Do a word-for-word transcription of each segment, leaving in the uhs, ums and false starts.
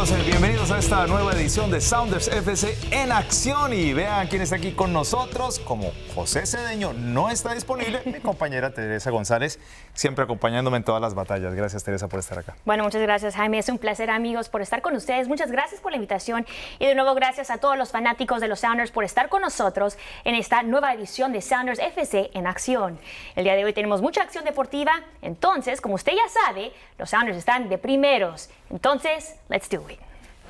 amigos, bienvenidos a esta nueva edición de Sounders F C en acción y vean quién está aquí con nosotros. Como José Cedeño no está disponible, mi compañera Teresa González, siempre acompañándome en todas las batallas. Gracias, Teresa, por estar acá. Bueno, muchas gracias, Jaime. Es un placer, amigos, por estar con ustedes. Muchas gracias por la invitación y de nuevo gracias a todos los fanáticos de los Sounders por estar con nosotros en esta nueva edición de Sounders F C en acción. El día de hoy tenemos mucha acción deportiva, entonces, como usted ya sabe, los Sounders están de primeros. Entonces, let's do it.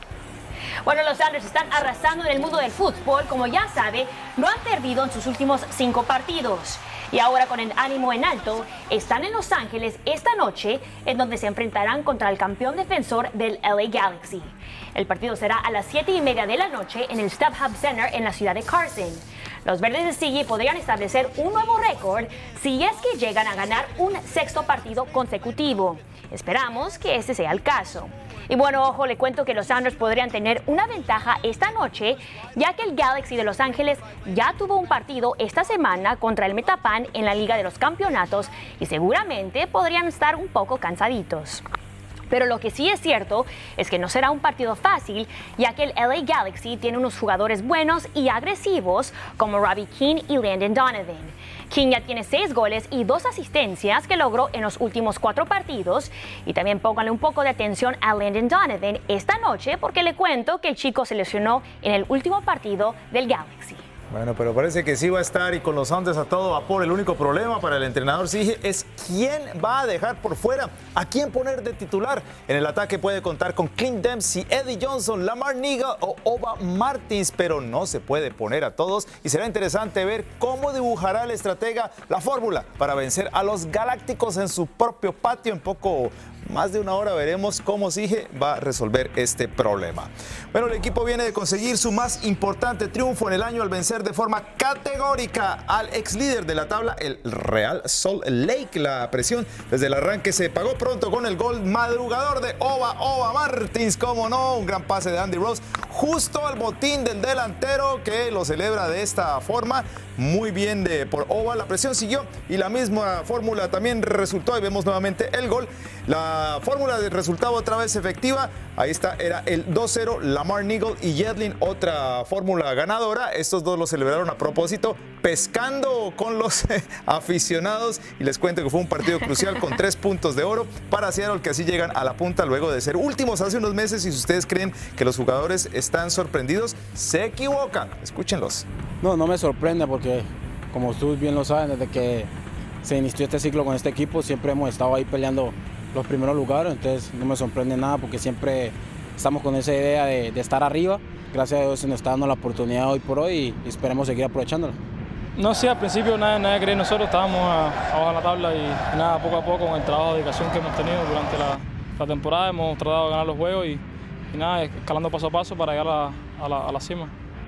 Bueno, los Sounders están arrasando en el mundo del fútbol. Como ya sabe, no han perdido en sus últimos cinco partidos. Y ahora, con el ánimo en alto, están en Los Ángeles esta noche, en donde se enfrentarán contra el campeón defensor del L A Galaxy. El partido será a las siete y media de la noche en el StubHub Center en la ciudad de Carson. Los verdes de Siggy podrían establecer un nuevo récord si es que llegan a ganar un sexto partido consecutivo. Esperamos que este sea el caso. Y bueno, ojo, le cuento que los Sounders podrían tener una ventaja esta noche, ya que el Galaxy de Los Ángeles ya tuvo un partido esta semana contra el Metapan en la Liga de los Campeonatos y seguramente podrían estar un poco cansaditos. Pero lo que sí es cierto es que no será un partido fácil, ya que el L A Galaxy tiene unos jugadores buenos y agresivos como Robbie Keane y Landon Donovan. King ya tiene seis goles y dos asistencias que logró en los últimos cuatro partidos. Y también pónganle un poco de atención a Landon Donovan esta noche porque le cuento que el chico se lesionó en el último partido del Galaxy. Bueno, pero parece que sí va a estar y con los Sounders a todo vapor. El único problema para el entrenador Siggy es quién va a dejar por fuera, a quién poner de titular. En el ataque puede contar con Clint Dempsey, Eddie Johnson, Lamar Nigel o Ova Martins, pero no se puede poner a todos y será interesante ver cómo dibujará el estratega la fórmula para vencer a los Galácticos en su propio patio. En poco más de una hora veremos cómo Siggy va a resolver este problema. Bueno, el equipo viene de conseguir su más importante triunfo en el año al vencer de forma categórica al ex líder de la tabla, el Real Salt Lake. La presión desde el arranque se pagó pronto con el gol madrugador de Ova Ova Martins, como no, un gran pase de Andy Rose justo al botín del delantero que lo celebra de esta forma. Muy bien de por Ova, la presión siguió y la misma fórmula también resultó y vemos nuevamente el gol. La fórmula del resultado otra vez efectiva, ahí está, era el dos cero, Lamar Nigel y Yedlin, otra fórmula ganadora. Estos dos lo celebraron a propósito, pescando con los aficionados y les cuento que fue un partido crucial con tres puntos de oro para Seattle, que así llegan a la punta luego de ser últimos hace unos meses. Y si ustedes creen que los jugadores están sorprendidos, se equivocan. Escúchenlos. No, no me sorprende porque, como ustedes bien lo saben, desde que se inició este ciclo con este equipo, siempre hemos estado ahí peleando los primeros lugares, entonces no me sorprende nada porque siempre estamos con esa idea de, de estar arriba. Gracias a Dios se nos está dando la oportunidad hoy por hoy y esperemos seguir aprovechándola. No, sí, al principio nada, nada creí nosotros, estábamos abajo de la tabla y, y nada, poco a poco con el trabajo de dedicación que hemos tenido durante la, la temporada hemos tratado de ganar los juegos y, y nada, escalando paso a paso para llegar a, a, la, a la cima.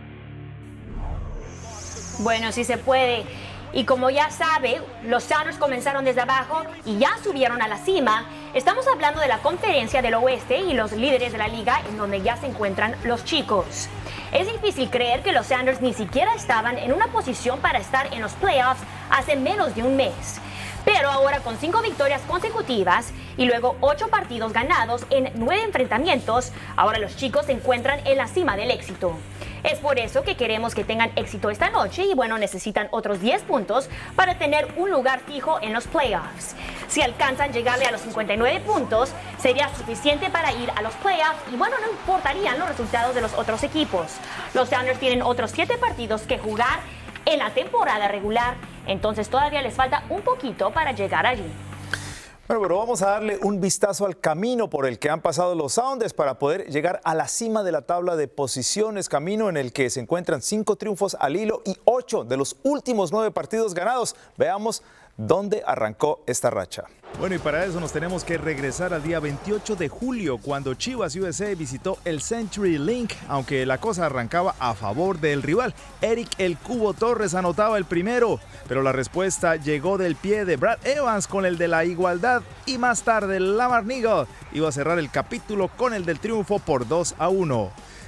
Bueno, sí se puede. Y como ya sabe, los Sounders comenzaron desde abajo y ya subieron a la cima. Estamos hablando de la Conferencia del Oeste y los líderes de la liga en donde ya se encuentran los chicos. Es difícil creer que los Sounders ni siquiera estaban en una posición para estar en los playoffs hace menos de un mes. Pero ahora con cinco victorias consecutivas y luego ocho partidos ganados en nueve enfrentamientos, ahora los chicos se encuentran en la cima del éxito. Es por eso que queremos que tengan éxito esta noche y bueno, necesitan otros diez puntos para tener un lugar fijo en los playoffs. Si alcanzan llegarle a los cincuenta y nueve puntos, sería suficiente para ir a los playoffs y bueno, no importarían los resultados de los otros equipos. Los Sounders tienen otros siete partidos que jugar en la temporada regular, entonces todavía les falta un poquito para llegar allí. Bueno, pero vamos a darle un vistazo al camino por el que han pasado los Sounders para poder llegar a la cima de la tabla de posiciones, camino en el que se encuentran cinco triunfos al hilo y ocho de los últimos nueve partidos ganados. Veamos dónde arrancó esta racha. Bueno, y para eso nos tenemos que regresar al día veintiocho de julio, cuando Chivas U S A visitó el Century Link, aunque la cosa arrancaba a favor del rival. Eric El Cubo Torres anotaba el primero, pero la respuesta llegó del pie de Brad Evans con el de la igualdad, y más tarde Lamar Nigel iba a cerrar el capítulo con el del triunfo por dos a uno.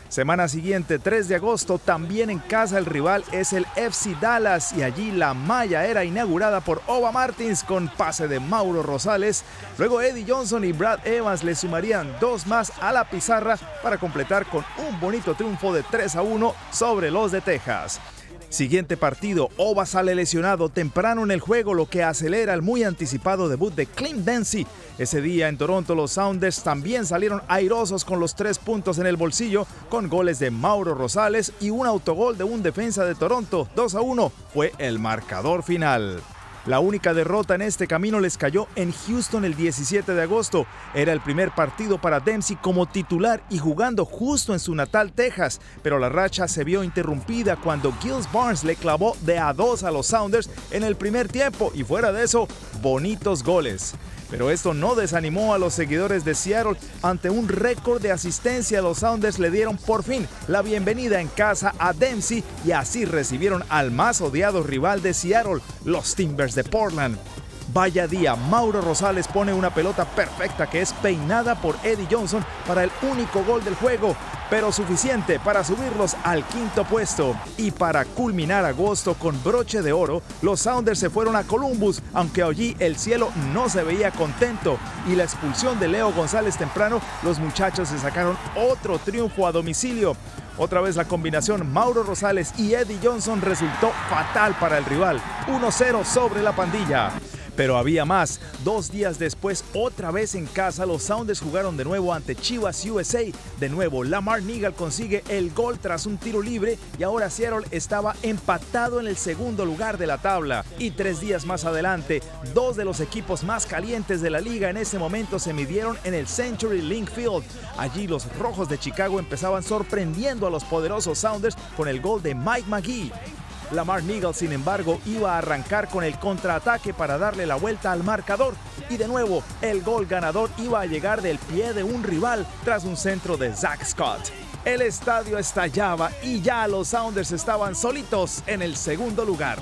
Semana siguiente, tres de agosto, también en casa el rival es el F C Dallas y allí la malla era inaugurada por Ova Martins con pase de Mauro Rosales. Luego Eddie Johnson y Brad Evans le sumarían dos más a la pizarra para completar con un bonito triunfo de tres a uno sobre los de Texas. Siguiente partido, Ova sale lesionado temprano en el juego, lo que acelera el muy anticipado debut de Clint Dempsey. Ese día en Toronto los Sounders también salieron airosos con los tres puntos en el bolsillo, con goles de Mauro Rosales y un autogol de un defensa de Toronto. dos a uno fue el marcador final. La única derrota en este camino les cayó en Houston el diecisiete de agosto. Era el primer partido para Dempsey como titular y jugando justo en su natal Texas, pero la racha se vio interrumpida cuando Gilles Barnes le clavó de a dos a los Sounders en el primer tiempo y fuera de eso, bonitos goles. Pero esto no desanimó a los seguidores de Seattle. Ante un récord de asistencia, los Sounders le dieron por fin la bienvenida en casa a Dempsey y así recibieron al más odiado rival de Seattle, los Timbers de Portland. Vaya día, Mauro Rosales pone una pelota perfecta que es peinada por Eddie Johnson para el único gol del juego, pero suficiente para subirlos al quinto puesto. Y para culminar agosto con broche de oro, los Sounders se fueron a Columbus, aunque allí el cielo no se veía contento. Y la expulsión de Leo González temprano, los muchachos se sacaron otro triunfo a domicilio. Otra vez la combinación Mauro Rosales y Eddie Johnson resultó fatal para el rival, uno cero sobre la pandilla. Pero había más. Dos días después, otra vez en casa, los Sounders jugaron de nuevo ante Chivas U S A. De nuevo, Lamar Nigel consigue el gol tras un tiro libre y ahora Seattle estaba empatado en el segundo lugar de la tabla. Y tres días más adelante, dos de los equipos más calientes de la liga en ese momento se midieron en el Century Link Field. Allí los Rojos de Chicago empezaban sorprendiendo a los poderosos Sounders con el gol de Mike McGee. Lamar Nigel, sin embargo, iba a arrancar con el contraataque para darle la vuelta al marcador. Y de nuevo, el gol ganador iba a llegar del pie de un rival tras un centro de Zach Scott. El estadio estallaba y ya los Sounders estaban solitos en el segundo lugar.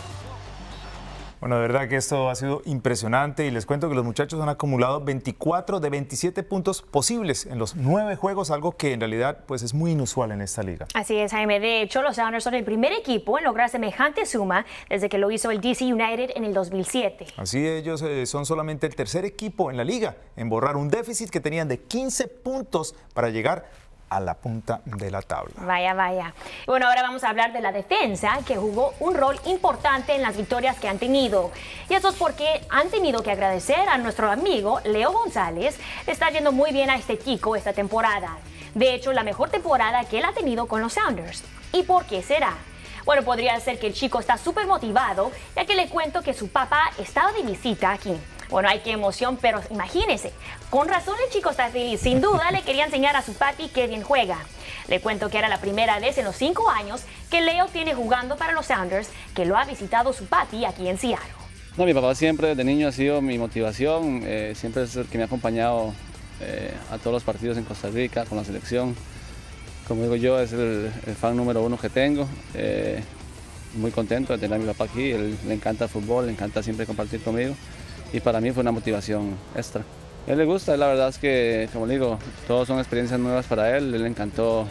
Bueno, de verdad que esto ha sido impresionante y les cuento que los muchachos han acumulado veinticuatro de veintisiete puntos posibles en los nueve juegos, algo que en realidad pues es muy inusual en esta liga. Así es, Jaime. De hecho, los Sounders son el primer equipo en lograr semejante suma desde que lo hizo el D C United en el dos mil siete. Así ellos eh, son solamente el tercer equipo en la liga en borrar un déficit que tenían de quince puntos para llegar a la punta de la tabla. Vaya, vaya. Bueno, ahora vamos a hablar de la defensa, que jugó un rol importante en las victorias que han tenido. Y eso es porque han tenido que agradecer a nuestro amigo Leo González. Le está yendo muy bien a este chico esta temporada. De hecho, la mejor temporada que él ha tenido con los Sounders. ¿Y por qué será? Bueno, podría ser que el chico está súper motivado, ya que le cuento que su papá estaba de visita aquí. Bueno, ay, qué emoción, pero imagínense, con razón el chico está feliz. Sin duda le quería enseñar a su papi que bien juega. Le cuento que era la primera vez en los cinco años que Leo tiene jugando para los Sounders, que lo ha visitado su papi aquí en Seattle. No, mi papá siempre desde niño ha sido mi motivación, eh, siempre es el que me ha acompañado eh, a todos los partidos en Costa Rica, con la selección. Como digo yo, es el, el fan número uno que tengo. Eh, muy contento de tener a mi papá aquí, él, le encanta el fútbol, le encanta siempre compartir conmigo. Y para mí fue una motivación extra. A él le gusta, la verdad es que, como le digo, todos son experiencias nuevas para él, él le encantó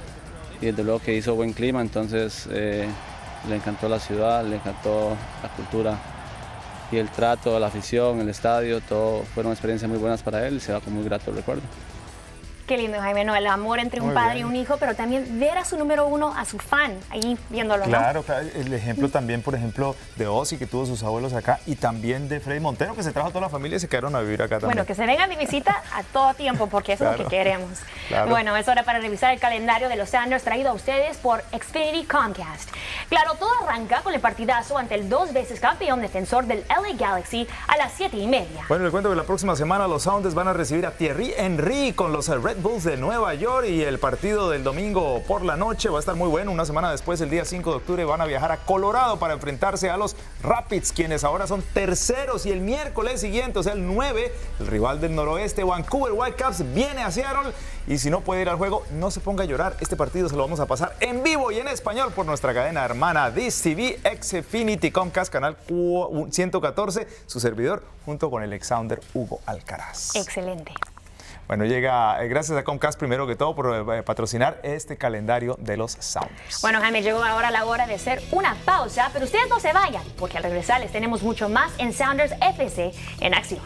y desde luego que hizo buen clima, entonces eh, le encantó la ciudad, le encantó la cultura y el trato, la afición, el estadio, todo fueron experiencias muy buenas para él y se va con muy grato recuerdo. Qué lindo, Jaime, ¿no? El amor entre un Muy padre bien. y un hijo, pero también ver a su número uno, a su fan, ahí viéndolo, ¿no? Claro, claro, el ejemplo también, por ejemplo, de Ozzy, que tuvo sus abuelos acá, y también de Freddy Montero, que se trajo a toda la familia y se quedaron a vivir acá también. Bueno, que se vengan de visita a todo tiempo, porque eso Claro. es lo que queremos. Claro. Bueno, es hora para revisar el calendario de los Sounders traído a ustedes por Xfinity Comcast. Claro, todo arranca con el partidazo ante el dos veces campeón defensor del L A Galaxy a las siete y media. Bueno, les cuento que la próxima semana los Sounders van a recibir a Thierry Henry con los Red Bulls de Nueva York y el partido del domingo por la noche va a estar muy bueno. Una semana después, el día cinco de octubre, van a viajar a Colorado para enfrentarse a los Rapids, quienes ahora son terceros, y el miércoles siguiente, o sea el nueve, el rival del noroeste, Vancouver Whitecaps, viene a Seattle y si no puede ir al juego, no se ponga a llorar. Este partido se lo vamos a pasar en vivo y en español por nuestra cadena hermana Dish T V, Xfinity Comcast, canal ciento catorce, su servidor, junto con el ex Sounder Hugo Alcaraz. Excelente. Bueno, llega eh, gracias a Comcast primero que todo por eh, patrocinar este calendario de los Sounders. Bueno, Jaime, llegó ahora la hora de hacer una pausa, pero ustedes no se vayan, porque al regresar les tenemos mucho más en Sounders F C en acción.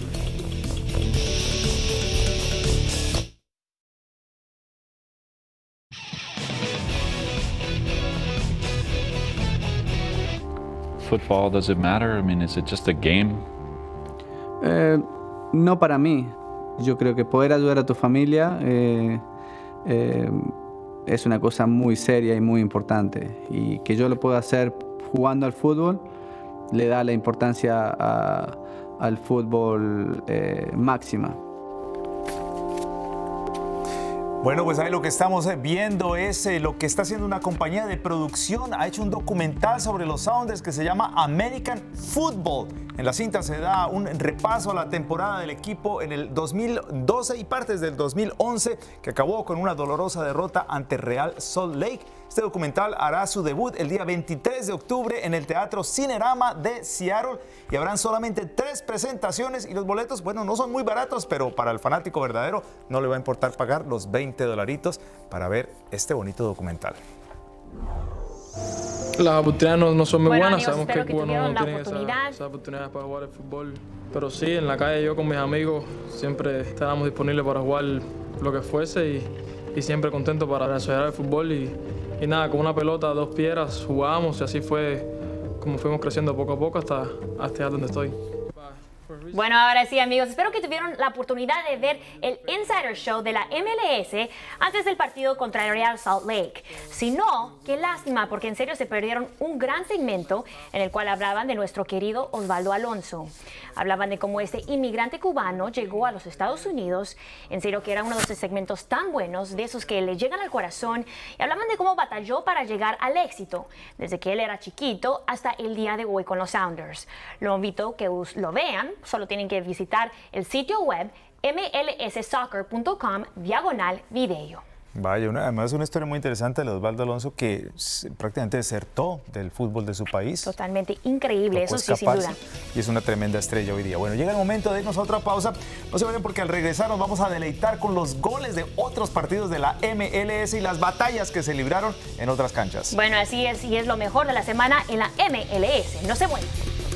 Football, does it matter? I mean, is it just a game? Eh, no para mí. Yo creo que poder ayudar a tu familia eh, eh, es una cosa muy seria y muy importante. Y que yo lo pueda hacer jugando al fútbol le da la importancia a, al fútbol eh, máxima. Bueno, pues ahí lo que estamos viendo es eh, lo que está haciendo una compañía de producción. Ha hecho un documental sobre los Sounders que se llama American Football. En la cinta se da un repaso a la temporada del equipo en el dos mil doce y partes del dos mil once, que acabó con una dolorosa derrota ante Real Salt Lake. Este documental hará su debut el día veintitrés de octubre en el Teatro Cinerama de Seattle y habrán solamente tres presentaciones y los boletos, bueno, no son muy baratos, pero para el fanático verdadero no le va a importar pagar los veinte dolaritos para ver este bonito documental. Las oportunidades no, no son muy Bueno, buenas, amigos, sabemos que espero que Cuba no, tuvieron no la tiene esa- oportunidad. esas oportunidades para jugar el fútbol. Pero sí, en la calle yo con mis amigos siempre estábamos disponibles para jugar lo que fuese y, y siempre contentos para desarrollar el fútbol. Y, y nada, con una pelota, dos piedras, jugábamos y así fue como fuimos creciendo poco a poco hasta, hasta llegar donde estoy. Bueno, ahora sí, amigos, espero que tuvieron la oportunidad de ver el Insider Show de la M L S antes del partido contra el Real Salt Lake. Si no, qué lástima, porque en serio se perdieron un gran segmento en el cual hablaban de nuestro querido Osvaldo Alonso. Hablaban de cómo este inmigrante cubano llegó a los Estados Unidos. En serio que era uno de esos segmentos tan buenos, de esos que le llegan al corazón. Y hablaban de cómo batalló para llegar al éxito, desde que él era chiquito hasta el día de hoy con los Sounders. Lo invito a que lo vean. Solo tienen que visitar el sitio web m l s soccer punto com diagonal video. Vaya, una, además una historia muy interesante de Osvaldo Alonso que s- prácticamente desertó del fútbol de su país. Totalmente increíble, Tocó eso sí, sin escaparse, duda. Y es una tremenda estrella hoy día. Bueno, llega el momento de irnos a otra pausa. No se vayan porque al regresar nos vamos a deleitar con los goles de otros partidos de la M L S y las batallas que se libraron en otras canchas. Bueno, así es, y es lo mejor de la semana en la M L S. No se muevan.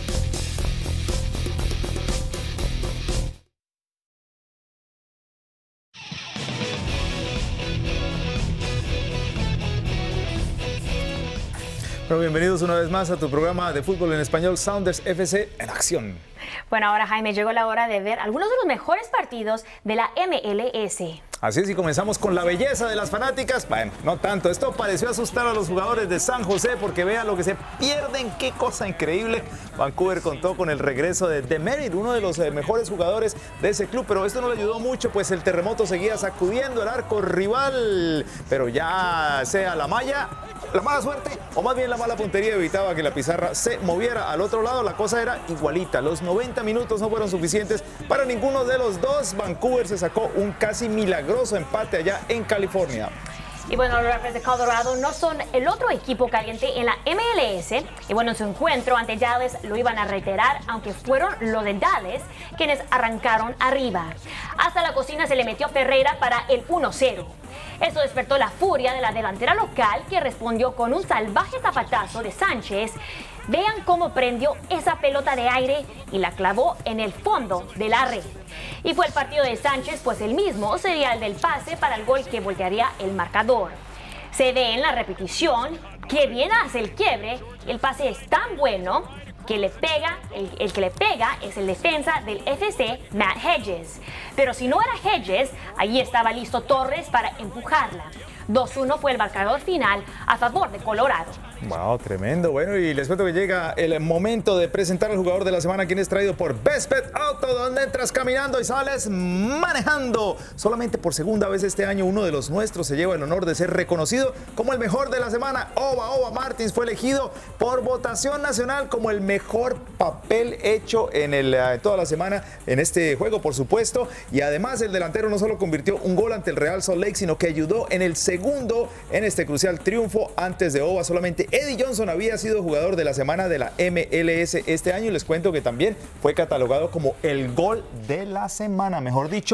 Bueno, bienvenidos una vez más a tu programa de fútbol en español, Sounders F C en acción. Bueno, ahora, Jaime, llegó la hora de ver algunos de los mejores partidos de la M L S. Así es, y comenzamos con la belleza de las fanáticas. Bueno, no tanto. Esto pareció asustar a los jugadores de San José porque vean lo que se pierden. Qué cosa increíble. Vancouver contó con el regreso de Demerit, uno de los eh, mejores jugadores de ese club, pero esto no le ayudó mucho, pues el terremoto seguía sacudiendo el arco rival. Pero ya sea la malla, la mala suerte o más bien la mala puntería evitaba que la pizarra se moviera al otro lado. La cosa era igualita. Los noventa minutos no fueron suficientes para ninguno de los dos. Vancouver se sacó un casi milagroso empate allá en California. Y bueno, los Rapids de Colorado no son el otro equipo caliente en la M L S. Y bueno, en su encuentro ante Dallas lo iban a reiterar, aunque fueron los de Dallas quienes arrancaron arriba. Hasta la cocina se le metió Ferreira para el uno cero. Eso despertó la furia de la delantera local, que respondió con un salvaje zapatazo de Sánchez. Vean cómo prendió esa pelota de aire y la clavó en el fondo de la red. Y fue el partido de Sánchez, pues el mismo sería el del pase para el gol que voltearía el marcador. Se ve en la repetición que bien hace el quiebre, el pase es tan bueno que le pega, el, el que le pega es el defensa del F C, Matt Hedges. Pero si no era Hedges, allí estaba listo Torres para empujarla. dos uno fue el marcador final a favor de Colorado. Wow, tremendo. Bueno, y les cuento que llega el momento de presentar al jugador de la semana, quien es traído por Best Bet Auto, donde entras caminando y sales manejando. Solamente por segunda vez este año, uno de los nuestros se lleva el honor de ser reconocido como el mejor de la semana. Ova Ova Martins fue elegido por votación nacional como el mejor papel hecho en el, uh, toda la semana en este juego, por supuesto. Y además el delantero no solo convirtió un gol ante el Real Salt Lake, sino que ayudó en el segundo en este crucial triunfo. Antes de Ova, solamente Eddie Johnson había sido jugador de la semana de la M L S este año, y les cuento que también fue catalogado como el gol de la semana, mejor dicho,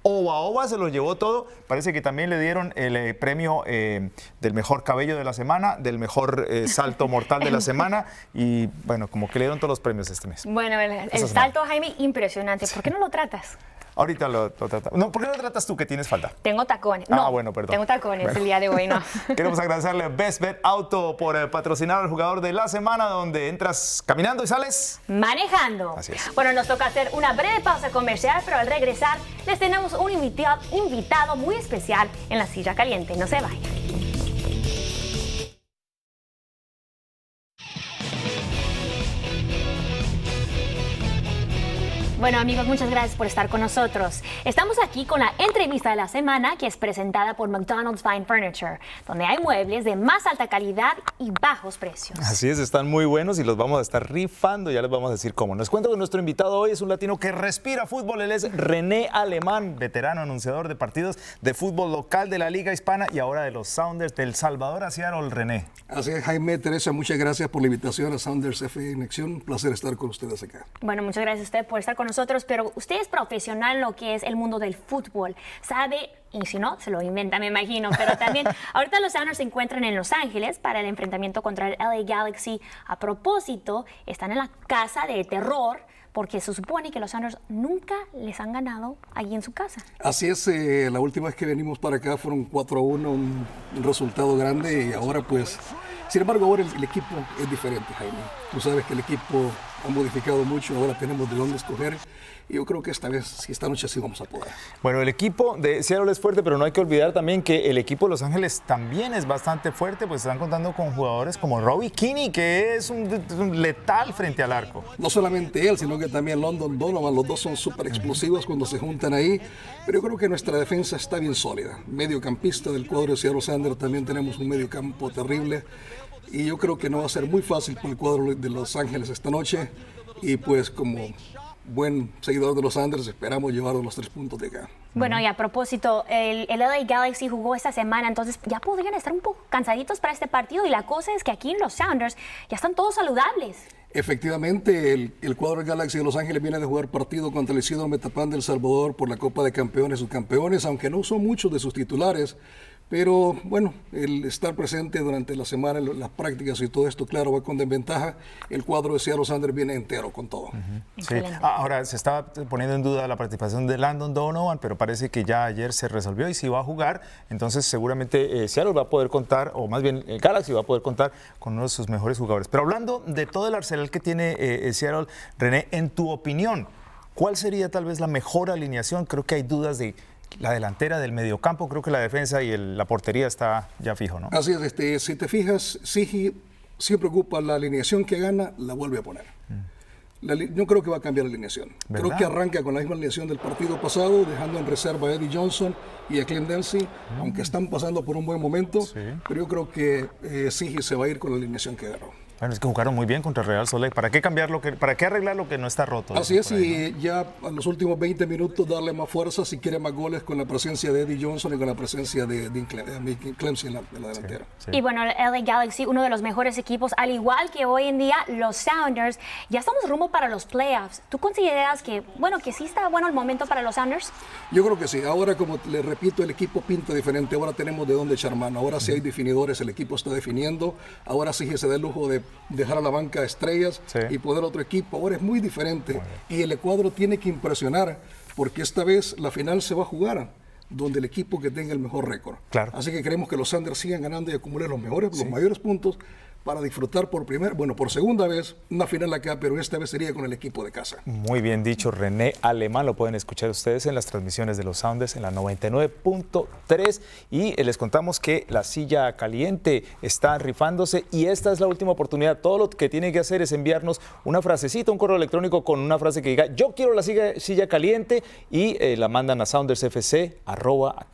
Oba Oba se lo llevó todo. Parece que también le dieron el eh, premio eh, del mejor cabello de la semana, del mejor eh, salto mortal de la semana y bueno, como que le dieron todos los premios este mes. Bueno, el, el salto, Jaime, impresionante. ¿Por qué no lo tratas? Ahorita lo, lo tratamos. No, ¿por qué no lo tratas tú que tienes falda? Tengo tacones. Ah, no, bueno, perdón. Tengo tacones bueno. el día de hoy, ¿no? Queremos agradecerle a Best Bet Auto por eh, patrocinar al jugador de la semana, donde entras caminando y sales manejando. Así es. Bueno, nos toca hacer una breve pausa comercial, pero al regresar les tenemos un invitado, invitado muy especial en la silla caliente. No se vayan. Bueno, amigos, muchas gracias por estar con nosotros. Estamos aquí con la entrevista de la semana, que es presentada por McDonald's Fine Furniture, donde hay muebles de más alta calidad y bajos precios. Así es, están muy buenos y los vamos a estar rifando, ya les vamos a decir cómo. Nos cuento que nuestro invitado hoy es un latino que respira fútbol. Él es René Alemán, veterano anunciador de partidos de fútbol local de la Liga Hispana y ahora de los Sounders del Salvador a Seattle. René. Así es, Jaime, Teresa, muchas gracias por la invitación a Sounders F en Acción. Un placer estar con ustedes acá. Bueno, muchas gracias a usted por estar con nosotros, pero usted es profesional en lo que es el mundo del fútbol. Sabe, y si no, se lo inventa, me imagino, pero también ahorita los Sounders se encuentran en Los Ángeles para el enfrentamiento contra el L A Galaxy. A propósito, están en la casa de terror, porque se supone que los Sounders nunca les han ganado allí en su casa. Así es, eh, la última vez que venimos para acá fueron cuatro a uno, un, un resultado grande y ahora pues, sin embargo ahora el, el equipo es diferente, Jaime. Tú sabes que el equipo ha modificado mucho, ahora tenemos de dónde escoger y yo creo que esta vez, si esta noche sí vamos a poder. Bueno, el equipo de Seattle es fuerte, pero no hay que olvidar también que el equipo de Los Ángeles también es bastante fuerte, pues están contando con jugadores como Robbie Keane, que es un, un letal frente al arco. No solamente él, sino que también Landon Donovan, los dos son súper explosivos cuando se juntan ahí, pero yo creo que nuestra defensa está bien sólida. Mediocampista del cuadro de Seattle Sounders, también tenemos un mediocampo terrible y yo creo que no va a ser muy fácil para el cuadro de Los Ángeles esta noche y pues como buen seguidor de los Sounders esperamos llevarnos los tres puntos de acá. Bueno, y a propósito, el, el L A Galaxy jugó esta semana, entonces ya podrían estar un poco cansaditos para este partido y la cosa es que aquí en los Sounders ya están todos saludables. Efectivamente, el, el cuadro del Galaxy de Los Ángeles viene de jugar partido contra el Isidro Metapán del Salvador por la Copa de Campeones, sus campeones, aunque no son muchos de sus titulares. Pero bueno, el estar presente durante la semana, las prácticas y todo esto, claro, va con desventaja. El cuadro de Seattle Sounders viene entero con todo. Uh-huh. Sí. Ahora, se estaba poniendo en duda la participación de Landon Donovan, pero parece que ya ayer se resolvió y sí va a jugar. Entonces, seguramente eh, Seattle va a poder contar, o más bien el Galaxy va a poder contar con uno de sus mejores jugadores. Pero hablando de todo el arsenal que tiene eh, Seattle, René, en tu opinión, ¿cuál sería tal vez la mejor alineación? Creo que hay dudas de la delantera, del mediocampo, creo que la defensa y el, la portería está ya fijo, ¿no? Así es, este, si te fijas, Sigi siempre ocupa la alineación que gana, la vuelve a poner. Mm. La, no creo que va a cambiar la alineación. ¿Verdad? Creo que arranca con la misma alineación del partido pasado, dejando en reserva a Eddie Johnson y a Clint Dempsey, mm. aunque están pasando por un buen momento, sí. pero yo creo que eh, Sigi se va a ir con la alineación que agarró. Bueno, es que jugaron muy bien contra Real Salt Lake. ¿Para qué cambiar lo que, para qué arreglar lo que no está roto? Así es, ahí, y ¿no? ya en los últimos veinte minutos darle más fuerza si quiere más goles con la presencia de Eddie Johnson y con la presencia de Dean Clemson en la, en la delantera. Sí, sí. Y bueno, el L A Galaxy, uno de los mejores equipos, al igual que hoy en día los Sounders, ya estamos rumbo para los playoffs. ¿Tú consideras que, bueno, que sí está bueno el momento para los Sounders? Yo creo que sí. Ahora, como le repito, el equipo pinta diferente. Ahora tenemos de dónde echar mano. Ahora sí hay definidores, el equipo está definiendo. Ahora sí se da el lujo de dejar a la banca estrellas sí. y poder otro equipo. Ahora es muy diferente bueno. y el cuadro tiene que impresionar porque esta vez la final se va a jugar donde el equipo que tenga el mejor récord. Claro. Así que queremos que los Sounders sigan ganando y acumulen los mejores, sí. los mayores puntos para disfrutar por primera, bueno, por segunda vez una final acá, pero esta vez sería con el equipo de casa. Muy bien dicho, René Alemán, lo pueden escuchar ustedes en las transmisiones de los Sounders en la noventa y nueve punto tres y les contamos que la silla caliente está rifándose y esta es la última oportunidad. Todo lo que tienen que hacer es enviarnos una frasecita, un correo electrónico con una frase que diga yo quiero la silla, silla caliente y eh, la mandan a soundersfc arroba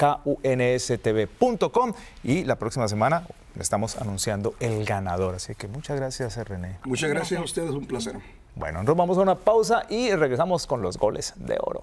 kunstv punto com y la próxima semana estamos anunciando el ganador. Así que muchas gracias, René. Muchas gracias a ustedes, un placer. Bueno, nos vamos a una pausa y regresamos con los goles de oro.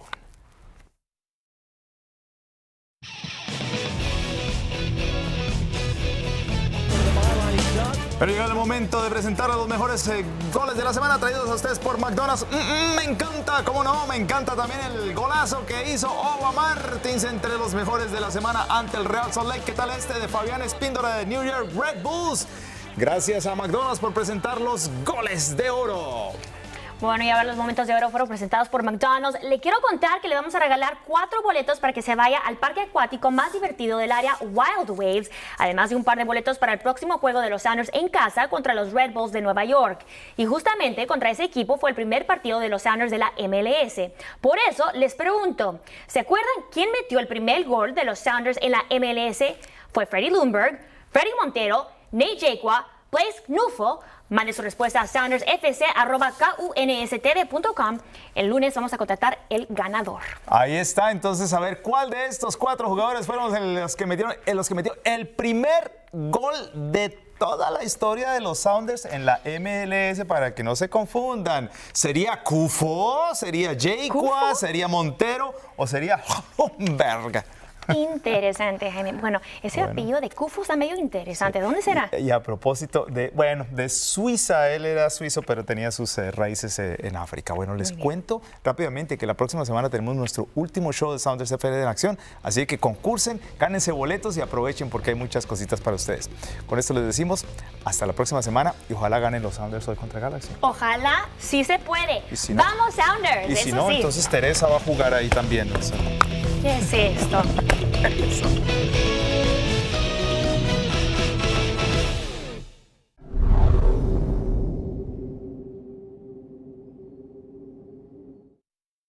Pero llega el momento de presentar a los mejores eh, goles de la semana traídos a ustedes por McDonald's. Mm, mm, me encanta, cómo no, me encanta también el golazo que hizo Oba Martins entre los mejores de la semana ante el Real Salt Lake. ¿Qué tal este de Fabián Espíndola de New York Red Bulls? Gracias a McDonald's por presentar los goles de oro. Bueno, y ahora los momentos de oro fueron presentados por McDonald's. Le quiero contar que le vamos a regalar cuatro boletos para que se vaya al parque acuático más divertido del área, Wild Waves, además de un par de boletos para el próximo juego de los Sounders en casa contra los Red Bulls de Nueva York. Y justamente contra ese equipo fue el primer partido de los Sounders de la M L S. Por eso les pregunto, ¿se acuerdan quién metió el primer gol de los Sounders en la M L S? Fue Freddie Lundberg, Freddie Montero, Nate Jaqua, Blaise Knufel. Mande su respuesta a sounders f c arroba k u n s t v punto com. El lunes vamos a contactar el ganador. Ahí está, entonces a ver cuál de estos cuatro jugadores fueron los que metieron, los que metió el primer gol de toda la historia de los Sounders en la M L S, para que no se confundan. ¿Sería Kufo? ¿Sería Jaqua? ¿Sería Montero? ¿O sería Lundberg? Interesante, Jaime. Bueno, ese bueno. apellido de Kufo está medio interesante. Sí. ¿Dónde será? Y, y a propósito de, bueno, de Suiza, él era suizo, pero tenía sus eh, raíces eh, en África. Bueno, les cuento rápidamente que la próxima semana tenemos nuestro último show de Sounders F L en acción, así que concursen, gánense boletos y aprovechen porque hay muchas cositas para ustedes. Con esto les decimos hasta la próxima semana y ojalá ganen los Sounders hoy contra Galaxy. Ojalá, sí se puede. Si no, ¡vamos, Sounders! Y si Eso no, sí. entonces Teresa va a jugar ahí también. O sea. ¿Qué es esto? Eso.